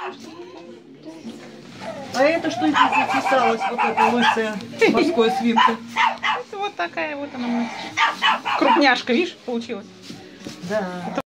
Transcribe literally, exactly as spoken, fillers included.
А это что здесь записалось, вот эта лысая морская свинка? Это вот такая вот она. Крупняшка, видишь, получилась. Да.